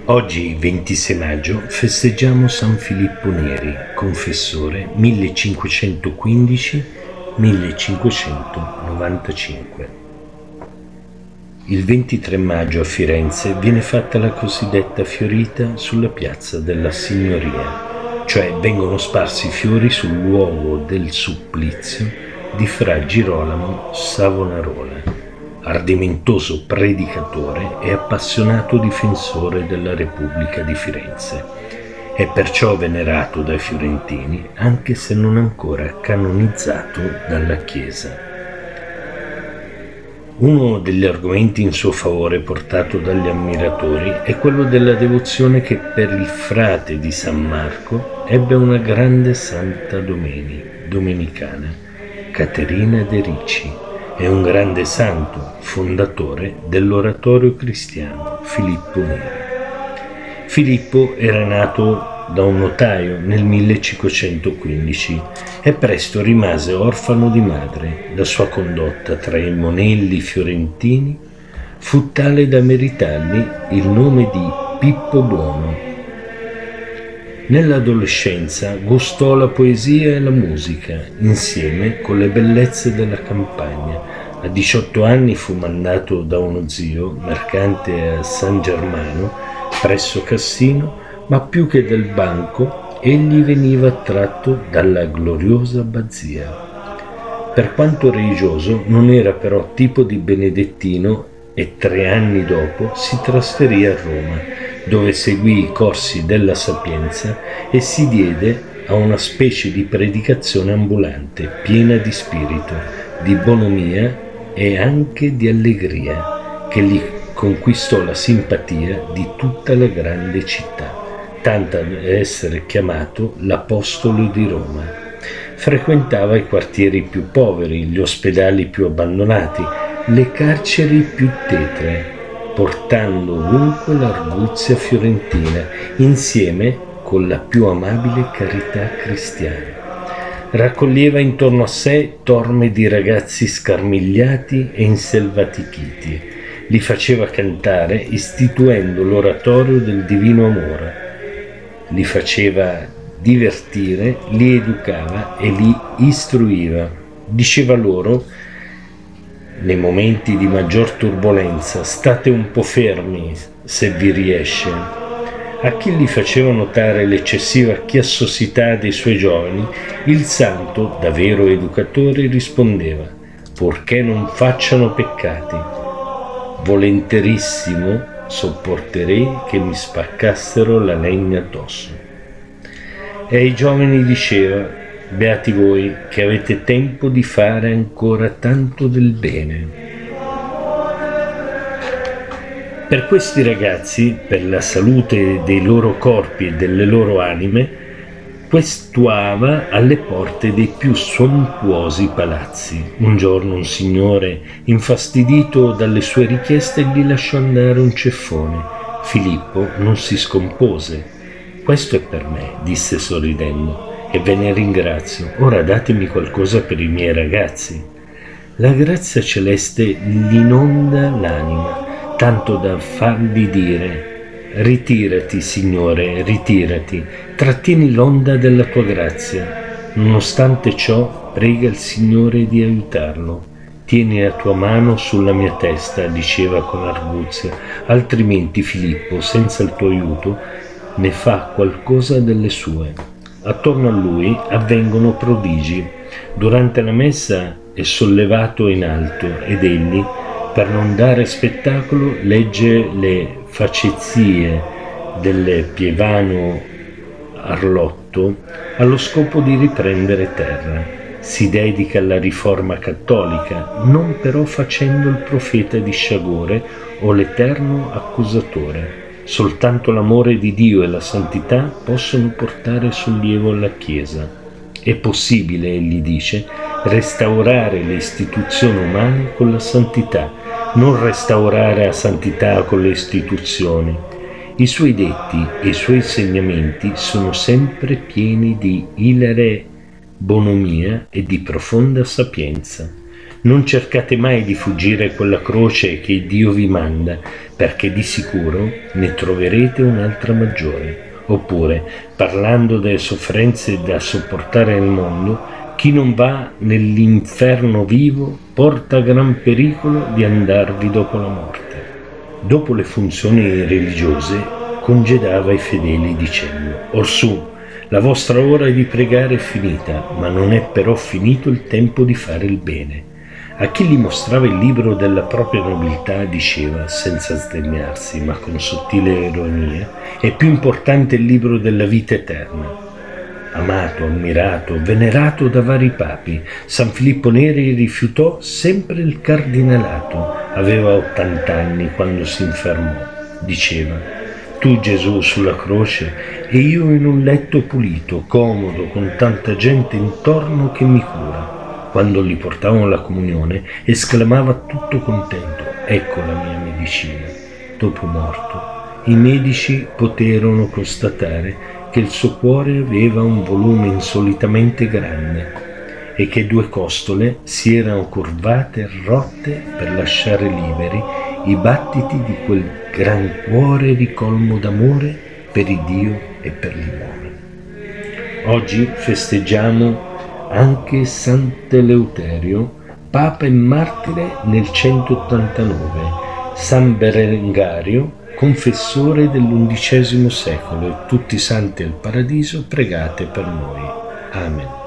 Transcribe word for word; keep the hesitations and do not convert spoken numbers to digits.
Oggi, ventisei maggio, festeggiamo San Filippo Neri, confessore millecinquecentoquindici-millecinquecentonovantacinque. Il ventitré maggio a Firenze viene fatta la cosiddetta fiorita sulla piazza della Signoria, cioè vengono sparsi fiori sul luogo del supplizio di Fra Girolamo Savonarola, ardimentoso predicatore e appassionato difensore della Repubblica di Firenze. È perciò venerato dai fiorentini, anche se non ancora canonizzato dalla Chiesa. Uno degli argomenti in suo favore portato dagli ammiratori è quello della devozione che per il frate di San Marco ebbe una grande santa domeni, domenicana, Caterina de' Ricci, e un grande santo, fondatore dell'oratorio cristiano, Filippo Neri. Filippo era nato da un notaio nel millecinquecentoquindici e presto rimase orfano di madre. La sua condotta tra i monelli fiorentini fu tale da meritargli il nome di Pippo Buono. Nell'adolescenza gustò la poesia e la musica, insieme con le bellezze della campagna. A diciotto anni fu mandato da uno zio, mercante a San Germano, presso Cassino, ma più che del banco, egli veniva attratto dalla gloriosa abbazia. Per quanto religioso, non era però tipo di benedettino e tre anni dopo si trasferì a Roma, dove seguì i corsi della Sapienza e si diede a una specie di predicazione ambulante, piena di spirito, di bonomia e anche di allegria, che gli conquistò la simpatia di tutta la grande città, tanta da essere chiamato l'Apostolo di Roma. Frequentava i quartieri più poveri, gli ospedali più abbandonati, le carceri più tetre, portando ovunque l'arguzia fiorentina, insieme con la più amabile carità cristiana. Raccoglieva intorno a sé torme di ragazzi scarmigliati e inselvatichiti. Li faceva cantare istituendo l'oratorio del divino amore. Li faceva divertire, li educava e li istruiva. Diceva loro: nei momenti di maggior turbolenza state un po' fermi, se vi riesce. A chi gli faceva notare l'eccessiva chiassosità dei suoi giovani, il santo, da vero educatore, rispondeva: purché non facciano peccati. Volenterissimo sopporterei che mi spaccassero la legna addosso. E ai giovani diceva: beati voi che avete tempo di fare ancora tanto del bene. Per questi ragazzi, per la salute dei loro corpi e delle loro anime, questuava alle porte dei più sontuosi palazzi. Un giorno un signore, infastidito dalle sue richieste, gli lasciò andare un ceffone. Filippo non si scompose. Questo è per me, disse sorridendo, e ve ne ringrazio. Ora datemi qualcosa per i miei ragazzi. La grazia celeste gli inonda l'anima, tanto da fargli dire: ritirati, Signore, ritirati, trattieni l'onda della tua grazia. Nonostante ciò, prega il Signore di aiutarlo. Tieni la tua mano sulla mia testa, diceva con arguzia, altrimenti Filippo, senza il tuo aiuto, ne fa qualcosa delle sue. Attorno a lui avvengono prodigi. Durante la messa è sollevato in alto ed egli, per non dare spettacolo, legge le facezie del Pievano Arlotto allo scopo di riprendere terra. Si dedica alla riforma cattolica, non però facendo il profeta di sciagure o l'eterno accusatore. Soltanto l'amore di Dio e la santità possono portare sollievo alla Chiesa. È possibile, egli dice, restaurare le istituzioni umane con la santità, non restaurare la santità con le istituzioni. I suoi detti e i suoi insegnamenti sono sempre pieni di ilare bonomia e di profonda sapienza. Non cercate mai di fuggire quella croce che Dio vi manda, perché di sicuro ne troverete un'altra maggiore. Oppure, parlando delle sofferenze da sopportare nel mondo, chi non va nell'inferno vivo porta gran pericolo di andarvi dopo la morte. Dopo le funzioni religiose, congedava i fedeli dicendo: Orsù, la vostra ora di pregare è finita, ma non è però finito il tempo di fare il bene. A chi gli mostrava il libro della propria nobiltà diceva, senza sdegnarsi, ma con sottile ironia: è più importante il libro della vita eterna. Amato, ammirato, venerato da vari papi, San Filippo Neri rifiutò sempre il cardinalato. Aveva ottanta anni quando si infermò. Diceva: tu Gesù sulla croce e io in un letto pulito, comodo, con tanta gente intorno che mi cura. Quando gli portavano la comunione, esclamava tutto contento: ecco la mia medicina. Dopo morto, i medici poterono constatare che il suo cuore aveva un volume insolitamente grande e che due costole si erano curvate e rotte per lasciare liberi i battiti di quel gran cuore ricolmo d'amore per il Dio e per gli uomini. Oggi festeggiamo anche Sant'Eleuterio, Papa e martire nel centottantanove, San Berengario, confessore dell'undicesimo secolo, e tutti i santi del paradiso, pregate per noi. Amen.